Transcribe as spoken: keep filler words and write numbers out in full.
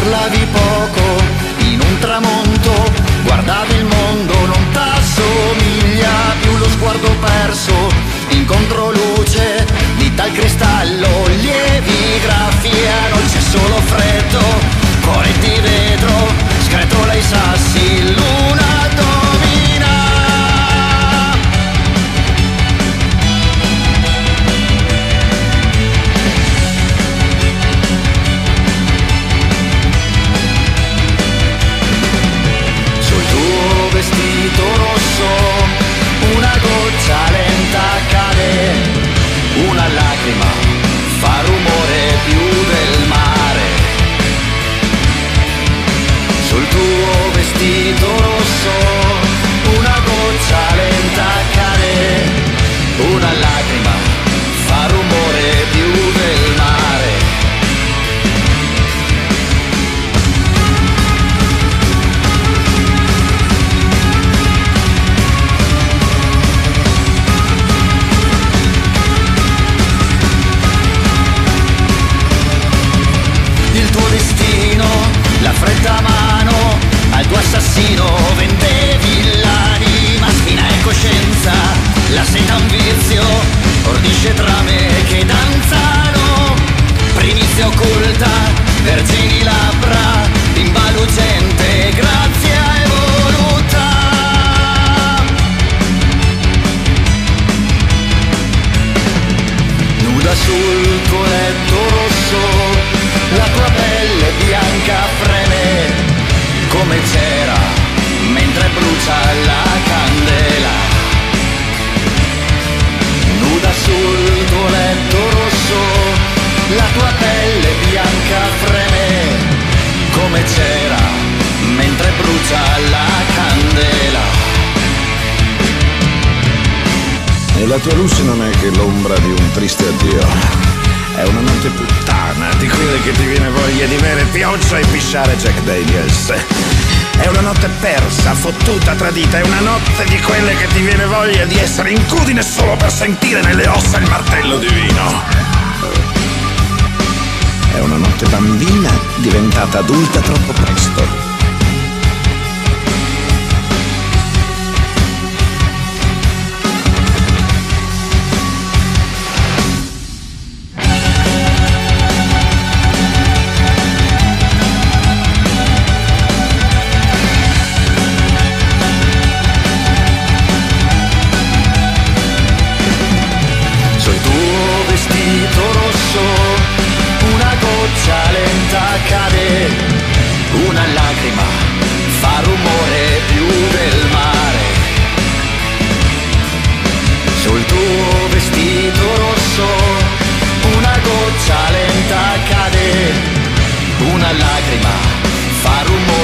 parlavi poco, in un tramonto guardavi il mondo, non t'assomiglia più lo sguardo perso in controluce di tal cristallo, lievi graffiano, c'è solo freddo, cuore di vetro, scretola i sassi, luna domina. Vestito rosso, una goccia lenta cade, una lacrima fa rumore più del mare. Sul tuo vestito rosso, una goccia lenta cade, una lacrima fa rumore più del mare. La fredda mano al tuo assassino, vendevi l'anima, spina e coscienza, la seta un vizio, ordisce trame che danzano, primizia occulta, vergini labbra, bimba lucente, grazia evoluta. Nuda sul tuo letto rosso, la tua pelle bianca freme come cera mentre brucia la candela. Nuda sul tuo letto rosso, la tua pelle bianca freme come cera mentre brucia la candela. E la tua luce non è che l'ombra di un triste addio. È una notte puttana, di quelle che ti viene voglia di bere pioggia e pisciare Jack Daniels. È una notte persa, fottuta, tradita. È una notte di quelle che ti viene voglia di essere incudine solo per sentire nelle ossa il martello divino. È una notte bambina diventata adulta troppo presto. Cade, una lacrima fa rumore più del mare. Sul tuo vestito rosso, una goccia lenta cade, una lacrima fa rumore